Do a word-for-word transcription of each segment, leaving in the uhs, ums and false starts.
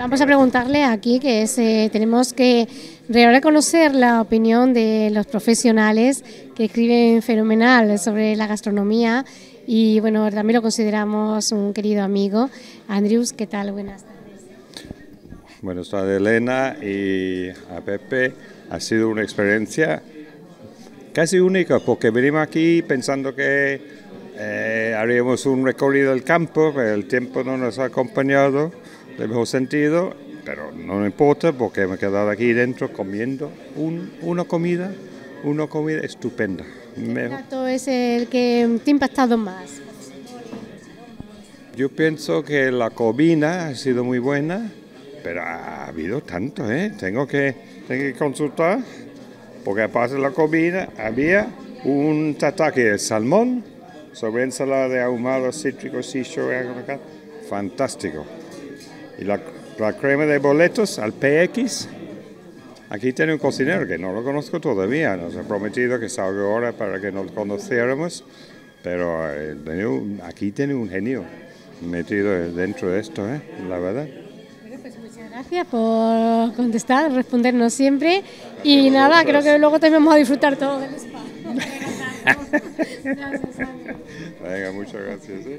Vamos a preguntarle aquí, que es, eh, tenemos que reconocer la opinión de los profesionales que escriben fenomenal sobre la gastronomía y bueno, también lo consideramos un querido amigo. Andrews, ¿qué tal? Buenas tardes. Buenas tardes, Elena, y a Pepe. Ha sido una experiencia casi única porque venimos aquí pensando que eh, haríamos un recorrido del campo, pero el tiempo no nos ha acompañado del mejor sentido, pero no importa porque me he quedado aquí dentro comiendo un, una comida, una comida estupenda. ¿Qué plato es el que te ha impactado más? Yo pienso que la comida ha sido muy buena, pero ha habido tanto, ¿eh? Tengo que, tengo que consultar, porque aparte de la comida había un tataki de salmón sobre ensalada de ahumados cítricos, seashore, fantástico. Y la, la crema de boletos al P X, aquí tiene un cocinero que no lo conozco todavía, nos ha prometido que salga ahora para que nos conociéramos, pero eh, aquí tiene un genio metido dentro de esto, ¿eh? La verdad. Bueno, pues muchas gracias por contestar, respondernos siempre y nada, creo que luego también vamos a disfrutar todo del spa. Gracias, Venga, muchas gracias. ¿eh?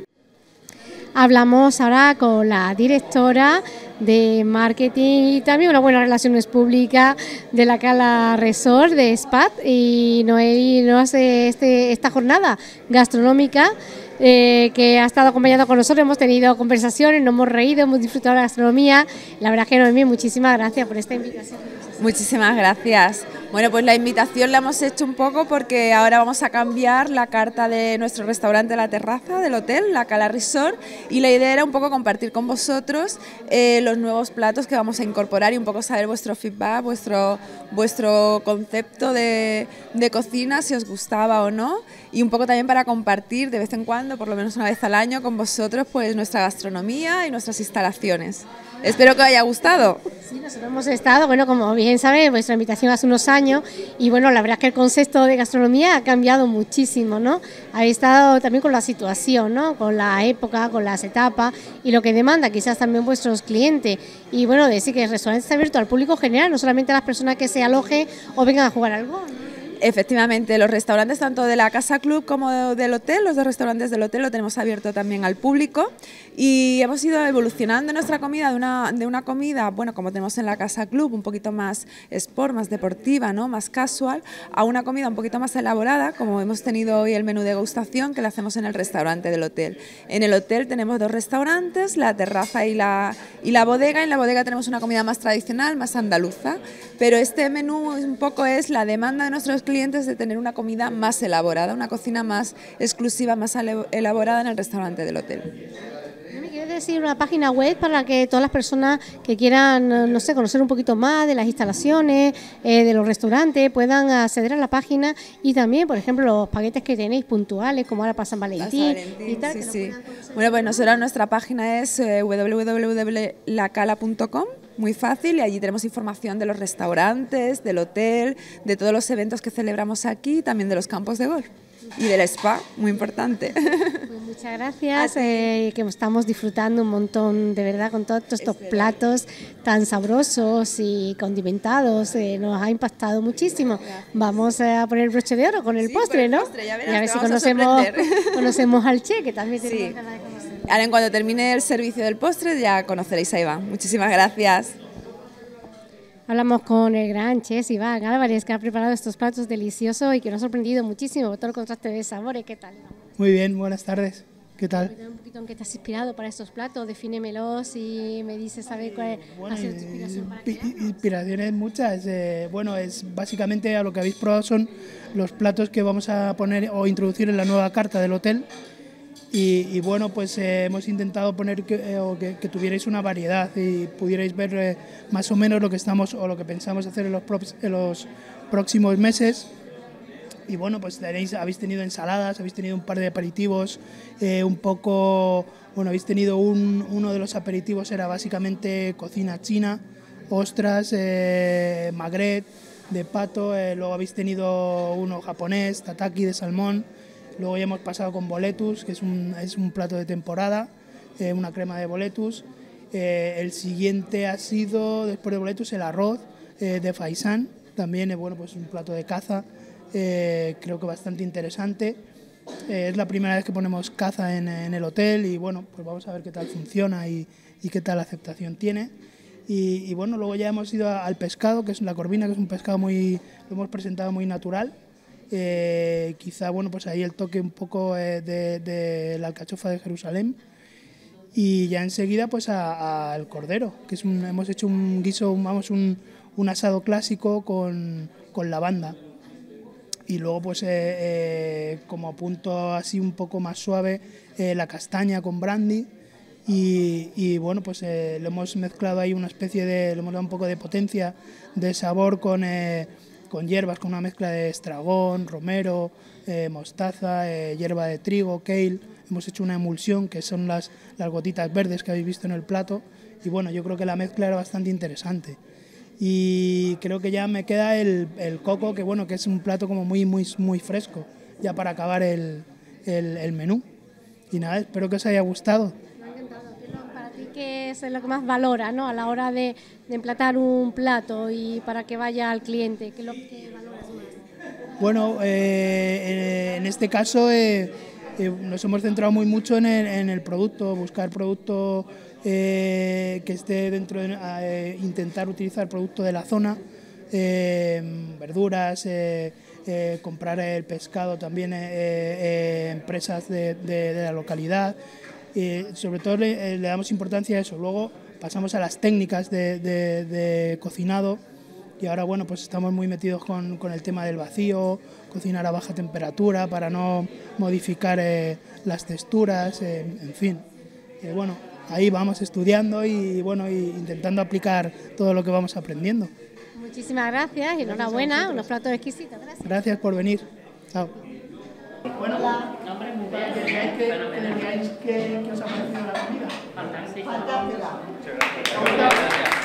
Hablamos ahora con la directora de marketing y también una buena relaciones públicas de la Cala Resort de Spat y Noemí nos hace este, esta jornada gastronómica eh, que ha estado acompañando con nosotros. Hemos tenido conversaciones, nos hemos reído, hemos disfrutado de la gastronomía. La verdad es que Noemí, muchísimas gracias por esta invitación. Muchísimas gracias. Bueno, pues la invitación la hemos hecho un poco porque ahora vamos a cambiar la carta de nuestro restaurante La Terraza del hotel, la Cala Resort, y la idea era un poco compartir con vosotros eh, los nuevos platos que vamos a incorporar y un poco saber vuestro feedback, vuestro, vuestro concepto de, de cocina, si os gustaba o no, y un poco también para compartir de vez en cuando, por lo menos una vez al año, con vosotros pues nuestra gastronomía y nuestras instalaciones. Espero que os haya gustado. Sí, nosotros hemos estado, bueno, como bien saben, vuestra invitación hace unos años y bueno, la verdad es que el concepto de gastronomía ha cambiado muchísimo, ¿no? Habéis estado también con la situación, ¿no? Con la época, con las etapas y lo que demanda quizás también vuestros clientes. Y bueno, decir que el restaurante está abierto al público general, no solamente a las personas que se alojen o vengan a jugar algo, ¿no? Efectivamente, los restaurantes tanto de la Casa Club como del hotel, los dos restaurantes del hotel lo tenemos abierto también al público y hemos ido evolucionando nuestra comida de una, de una comida, bueno, como tenemos en la Casa Club, un poquito más sport, más deportiva, ¿no? Más casual, a una comida un poquito más elaborada, como hemos tenido hoy el menú de degustación que lo hacemos en el restaurante del hotel. En el hotel tenemos dos restaurantes, la terraza y la, y la bodega. En la bodega tenemos una comida más tradicional, más andaluza, pero este menú un poco es la demanda de nuestros clientes de tener una comida más elaborada, una cocina más exclusiva, más elaborada en el restaurante del hotel. ¿Me quieres decir una página web para que todas las personas que quieran, no sé, conocer un poquito más de las instalaciones, eh, de los restaurantes, puedan acceder a la página y también, por ejemplo, los paquetes que tenéis puntuales, como ahora para San Valentín, Valentín y tal? Sí, sí. Bueno, pues nosotros nuestra página es eh, w w w punto la cala punto com. Muy fácil, y allí tenemos información de los restaurantes, del hotel, de todos los eventos que celebramos aquí, también de los campos de golf y del spa, muy importante. Pues muchas gracias, eh, que estamos disfrutando un montón, de verdad, con todos estos platos tan sabrosos y condimentados, eh, nos ha impactado muchísimo. Gracias. Vamos a poner el broche de oro con el sí, postre, ¿no? Postre, ya verás, y a ver si conocemos, conocemos al Che, que también tenemos sí. ganas de conocer. Ahora, en cuanto termine el servicio del postre, ya conoceréis a Iván. Muchísimas gracias. Hablamos con el gran chef Iván Álvarez, que ha preparado estos platos deliciosos y que nos ha sorprendido muchísimo por todo el contraste de sabores. ¿Qué tal? Muy bien, buenas tardes. ¿Qué tal? Cuéntame un poquito en qué te has inspirado para estos platos, defínemelos y me dices a ver cuál bueno, ha sido tu inspiración para crearlos. Inspiraciones muchas. Eh, bueno, es básicamente a lo que habéis probado son los platos que vamos a poner o introducir en la nueva carta del hotel. Y, y bueno, pues eh, hemos intentado poner que, eh, o que, que tuvierais una variedad y pudierais ver eh, más o menos lo que estamos o lo que pensamos hacer en los, props, en los próximos meses. Y bueno, pues tenéis, habéis tenido ensaladas, habéis tenido un par de aperitivos, eh, un poco, bueno, habéis tenido un, uno de los aperitivos era básicamente cocina china, ostras, eh, magret de pato, eh, luego habéis tenido uno japonés, tataki de salmón. Luego ya hemos pasado con boletus, que es un, es un plato de temporada, eh, una crema de boletus. Eh, el siguiente ha sido, después de boletos, el arroz eh, de faisán, también es bueno, pues un plato de caza, eh, creo que bastante interesante. Eh, es la primera vez que ponemos caza en, en el hotel y bueno, pues vamos a ver qué tal funciona y, y qué tal aceptación tiene. Y, y bueno, luego ya hemos ido al pescado, que es la corvina, que es un pescado muy, lo hemos presentado muy natural. Eh, quizá, bueno, pues ahí el toque un poco eh, de, de la alcachofa de Jerusalén. Y ya enseguida pues al cordero, que es un, hemos hecho un guiso, vamos, un, un asado clásico con, con lavanda. Y luego pues eh, eh, como punto así un poco más suave, eh, la castaña con brandy. Y, y bueno, pues eh, le hemos mezclado ahí una especie de, le hemos dado un poco de potencia de sabor con, eh, con hierbas, con una mezcla de estragón, romero, eh, mostaza, eh, hierba de trigo, kale. Hemos hecho una emulsión que son las, las gotitas verdes que habéis visto en el plato y bueno, yo creo que la mezcla era bastante interesante. Y creo que ya me queda el, el coco, que bueno, que es un plato como muy, muy, muy fresco, ya para acabar el, el, el menú. Y nada, espero que os haya gustado. Para ti, ¿qué es lo que más valora, ¿no?, a la hora de, de emplatar un plato y para que vaya al cliente? ¿Qué es lo que valoras más? Bueno, eh, en este caso eh, eh, nos hemos centrado muy mucho en el, en el producto, buscar producto eh, que esté dentro de, eh, intentar utilizar producto de la zona, eh, verduras, eh, eh, comprar el pescado también, eh, eh, empresas de, de, de la localidad. Eh, sobre todo le, le damos importancia a eso. Luego pasamos a las técnicas de, de, de cocinado y ahora bueno, pues estamos muy metidos con, con el tema del vacío, cocinar a baja temperatura para no modificar eh, las texturas, eh, en fin. Eh, bueno, ahí vamos estudiando y bueno, y intentando aplicar todo lo que vamos aprendiendo. Muchísimas gracias y enhorabuena, unos platos exquisitos. Gracias. Gracias por venir. Chao. Bueno, ¿qué os ha parecido la comida? Fantástica. Fantástica. Muchas gracias.